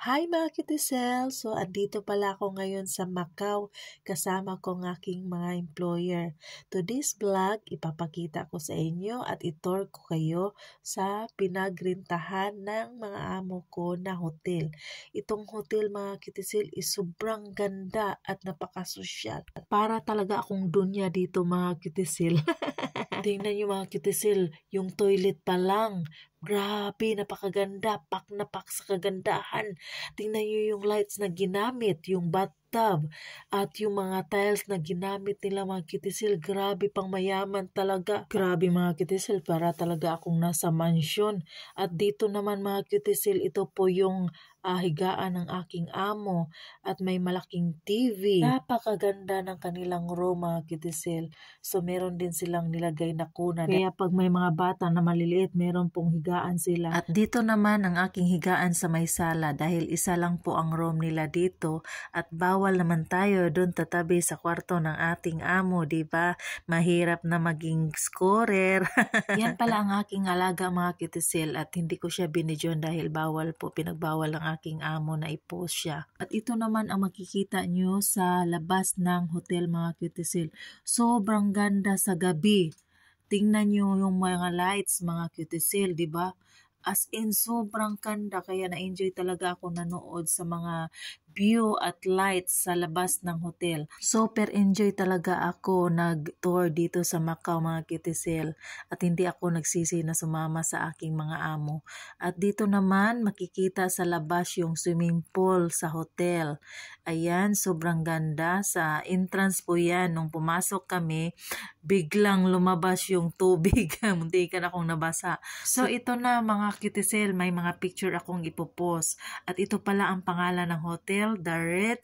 Hi mga kitisel! So, andito pala ako ngayon sa Macau kasama ko ng aking mga employer. To this vlog, ipapakita ko sa inyo at itour ko kayo sa pinagrintahan ng mga amo ko na hotel. Itong hotel mga kitisel is sobrang ganda at napakasosyal. Para talaga akong dunya dito mga kitisel. Tingnan nyo mga kitisel, yung toilet pa lang. Grabe, napakaganda, pak na pak sa kagandahan. Tingnan nyo yung lights na ginamit, yung bathtub, at yung mga tiles na ginamit nila mga kitisel. Grabe, pang mayaman talaga. Grabe mga kitisel, para talaga akong nasa mansion. At dito naman mga kitisel, ito po yung higaan ng aking amo at may malaking TV. Napakaganda ng kanilang room mga kitisel. So meron din silang nilagay na kuna. Kaya pag may mga bata na maliliit, meron pong higaan sila. At dito naman ang aking higaan sa may sala dahil isa lang po ang room nila dito at bawal naman tayo doon tatabi sa kwarto ng ating amo, di ba? Mahirap na maging scorer. Yan pala ang aking alaga mga kitisel at hindi ko siya binidyon dahil bawal po, pinagbawal ang aking amo na i-post siya. At ito naman ang makikita nyo sa labas ng hotel mga kitisel. Sobrang ganda sa gabi. Tingnan nyo yung mga lights mga kitisel, di ba? As in, sobrang ganda. Kaya na-enjoy talaga ako nanood sa mga view at lights sa labas ng hotel. Super enjoy talaga ako nag-tour dito sa Macau mga kitisel. At hindi ako nagsisi na sumama sa aking mga amo. At dito naman makikita sa labas yung swimming pool sa hotel. Ayan, sobrang ganda. Sa entrance po yan. Nung pumasok kami, biglang lumabas yung tubig. Muntikan akong nabasa. So ito na mga kitisel, may mga picture akong ipopost. At ito pala ang pangalan ng hotel, The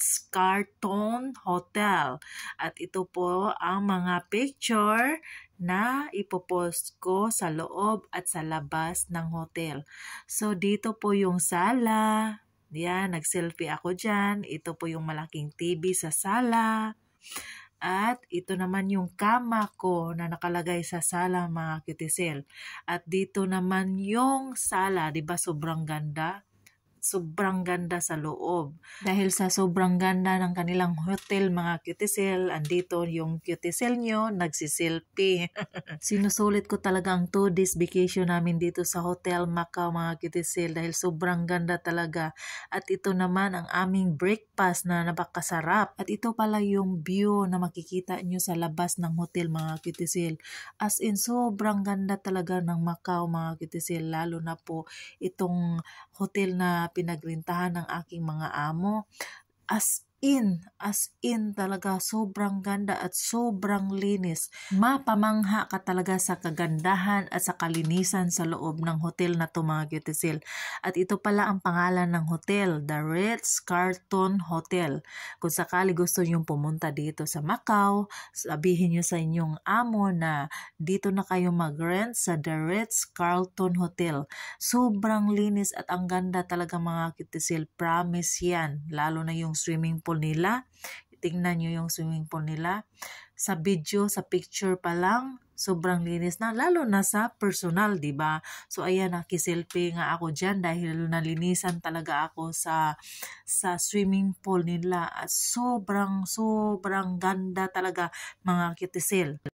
Ritz-Carlton Hotel. At ito po ang mga picture na ipopost ko sa loob at sa labas ng hotel. So dito po yung sala. Yan, nag-selfie ako dyan. Ito po yung malaking TV sa sala. At ito naman yung kama ko na nakalagay sa sala mga kitisel. At dito naman yung sala, 'di ba sobrang ganda? Sobrang ganda sa loob. Dahil sa sobrang ganda ng kanilang hotel mga kitisel, andito yung kitisel nyo, nagsiselfie. Sinusulit ko talaga ang 2 days vacation namin dito sa Hotel Macau mga kitisel dahil sobrang ganda talaga. At ito naman ang aming breakfast na napakasarap. At ito pala yung view na makikita nyo sa labas ng hotel mga kitisel. As in, sobrang ganda talaga ng Macau mga kitisel, lalo na po itong hotel na pinagrintahan ng aking mga amo. As in talaga sobrang ganda at sobrang linis. Mapamangha ka talaga sa kagandahan at sa kalinisan sa loob ng hotel na to mga kitisel. At ito pala ang pangalan ng hotel, The Ritz-Carlton Hotel. Kung sakali gusto nyong pumunta dito sa Macau, sabihin nyo sa inyong amo na dito na kayo mag-rent sa The Ritz-Carlton Hotel. Sobrang linis at ang ganda talaga mga kitisel. Promise yan. Lalo na yung swimming pool nila. Tingnan nyo yung swimming pool nila. Sa video, sa picture pa lang, sobrang linis na. Lalo na sa personal, diba? So, ayan, nakiselfie nga ako dyan dahil nalinisan talaga ako sa swimming pool nila. At sobrang ganda talaga mga kitisel.